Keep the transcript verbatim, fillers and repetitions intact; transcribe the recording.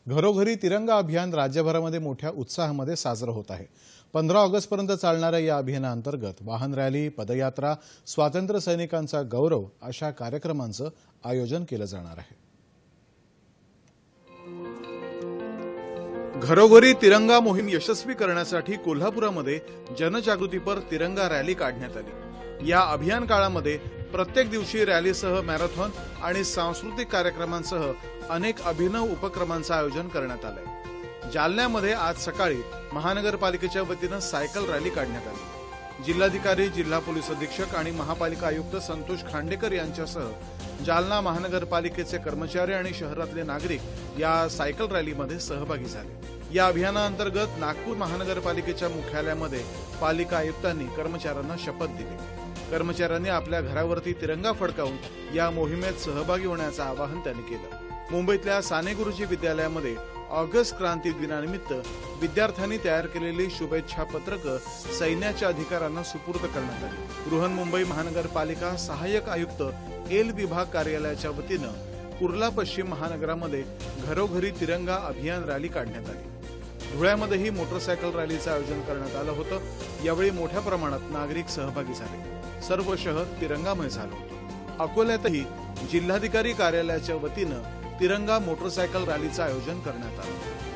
घरोघरी तिरंगा अभियान राज्यभरामध्ये मोठ्या उत्साहामध्ये साजरं होत आहे। पंधरा ऑगस्ट पर्यंत चालणाऱ्या या अभियानाअंतर्गत वाहन रॅली, पदयात्रा, स्वातंत्र्य सैनिकांचा गौरव अशा कार्यक्रमांचं आयोजन केलं जाणार आहे। घरोघरी तिरंगा मोहीम यशस्वी करण्यासाठी कोल्हापुरामध्ये जनजागृतीपर तिरंगा रॅली काढण्यात आली। या अभियान काळामध्ये प्रत्येक दिवशी रॅलीसह मॅरेथॉन आणि सांस्कृतिक कार्यक्रमांसह अनेक अभिनव उपक्रमांचं आयोजन करण्यात आलंय। जालन्यामध्ये आज सकाळी महानगरपालिकेच्या वतीनं सायकल रॅली काढण्यात आली। जिल्हाधिकारी, जिल्हा पोलीस अधीक्षक आणि महापालिका आयुक्त संतोष खांडेकर यांच्यासह जालना महानगरपालिकेचे कर्मचारी आणि शहरातले नागरिक या सायकल रॅलीमध्ये सहभागी झाले। या अभियानाअंतर्गत नागपूर महानगरपालिकेच्या मुख्यालयामध्ये पालिका आयुक्तांनी कर्मचाऱ्यांना शपथ दिली। कर्मचाऱ्यांनी आपल्या घरावरती तिरंगा फडकावून या मोहिमेत सहभागी होण्याचं आवाहन त्यांनी केलं। मुंबईतल्या साने गुरुजी विद्यालयामध्ये ऑगस्ट क्रांती दिनानिमित्त विद्यार्थ्यांनी तयार केलेली शुभेच्छा पत्रकं सैन्याच्या अधिकाऱ्यांना सुपूर्द करण्यात आली। बृहन्मुंबई महानगरपालिका सहाय्यक आयुक्त एल विभाग कार्यालयाच्या वतीनं कुर्ला पश्चिम महानगरामध्ये घरोघरी तिरंगा अभियान रॅली काढण्यात आली। धुळ्यामध्येही मोटरसायकल रॅलीचं आयोजन करण्यात आलं होतं। यावेळी मोठ्या प्रमाणात नागरिक सहभागी झाले। सर्व शहर तिरंगामय झालं होतं। अकोल्यातही जिल्हाधिकारी कार्यालयाच्या वतीनं तिरंगा मोटरसायकल रॅलीचं आयोजन करण्यात आलं।